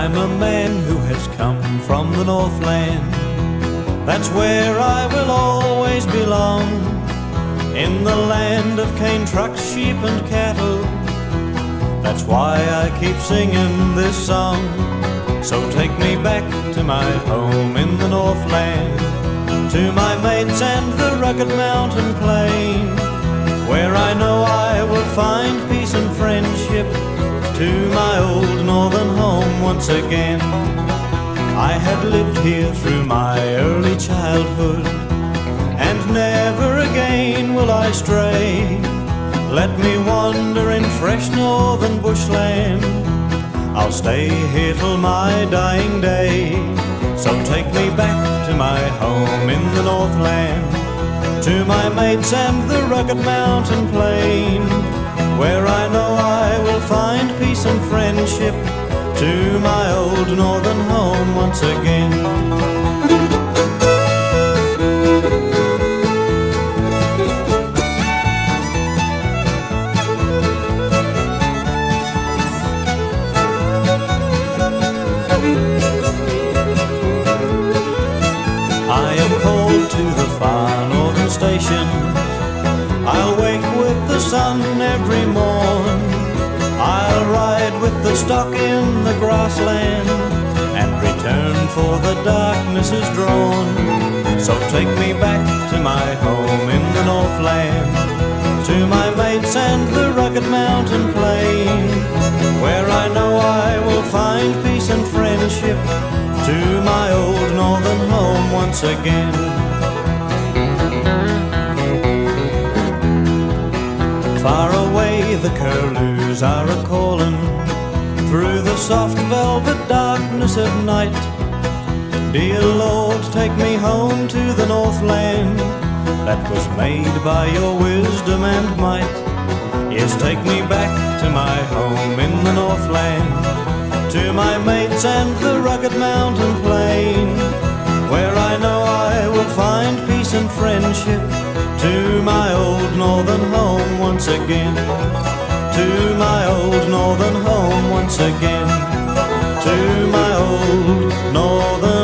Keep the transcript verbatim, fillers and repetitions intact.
I'm a man who has come from the Northland. That's where I will always belong. In the land of cane trucks, sheep and cattle. That's why I keep singing this song. So take me back to my home in the Northland, to my mates and the rugged mountain plain, where I know I will find peace and friendship, to my old northern home once again. I had lived here through my early childhood, and never again will I stray. Let me wander in fresh northern bushland, I'll stay here till my dying day. So take me back to my home in the Northland, to my mates and the rugged mountain plain, where I know I will find peace and friendship, to my old northern home once again. I am called to the far northern station. I'll wake with the sun every morn. I'll ride with the stock in the grassland, and return for the darkness is drawn. So take me back to my home in the Northland, to my mates and the rugged mountain plain, where I know I will find peace and friendship, to my old northern home once again. Far away the curlews are a-calling, through the soft velvet darkness of night. Dear Lord, take me home to the Northland, that was made by your wisdom and might. Yes, take me back to my home in the Northland, to my mates and the rugged mountain plain, where I know I will find peace and friendship, to my old northern home once again, to my old northern home once again, to my old northern